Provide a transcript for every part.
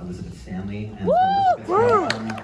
Elizabeth Stanley. And so Elizabeth, welcome.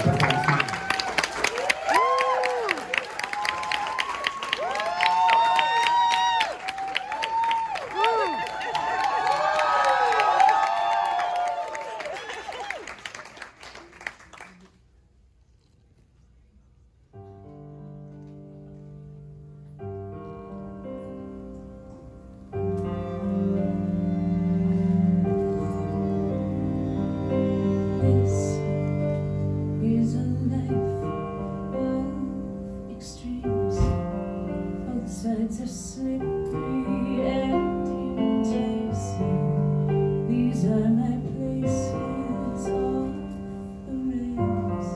Sides are slippery and enticing. These are my places off the rails.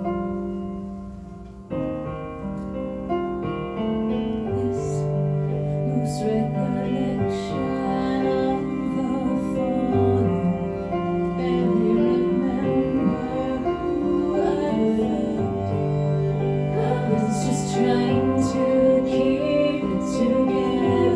This loose recollection of the fallen, barely remember who I felt. I was just trying to keep together.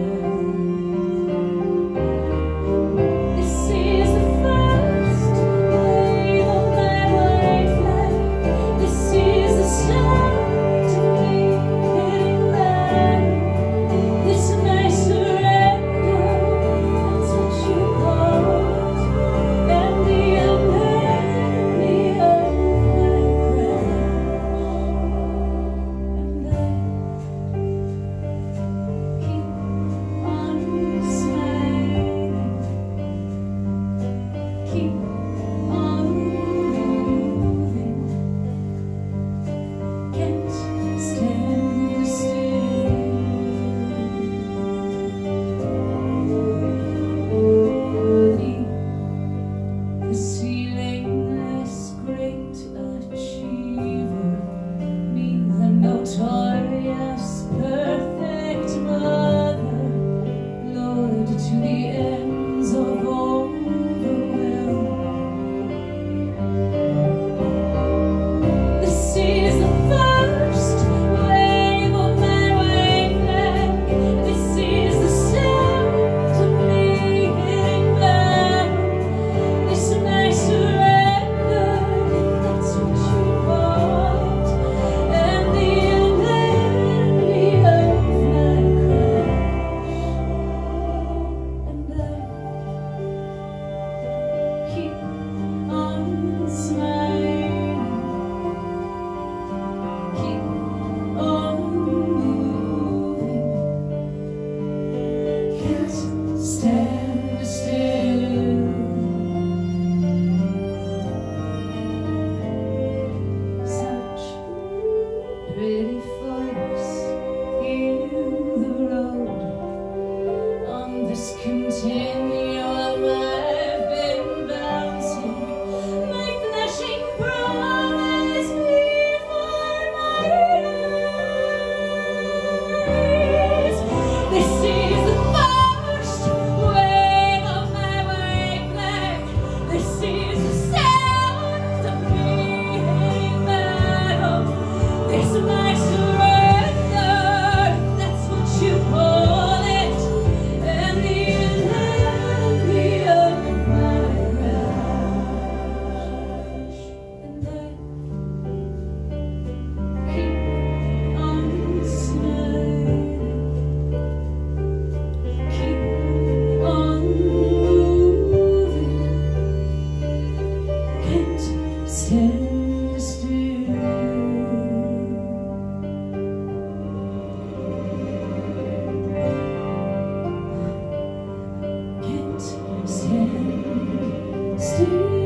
This is the first wave of my white flag. This is the start of me hitting back. This is my surrender. That's what you want. And the epitome of my keep on moving, can't stand still. The ceilingless great achiever, me the notorious perfect mother, Lord to the ends of all the world. This is the first wave of my white flag. This is the sound of me hitting back. This is my surrender, if that's what you want. And the epitome of my crash. And I keep on smiling, keep on moving, can't stand still. Such pretty folks in the road on this continuum I've been bouncing, my flashing promise before my eyes. This is the first wave of my white flag. This is the sound of me hitting battle. This is my surrender, if that's what you call it. And the epitome of my crash. And I keep on smiling, keep on moving, can't stand still. Can't stand still.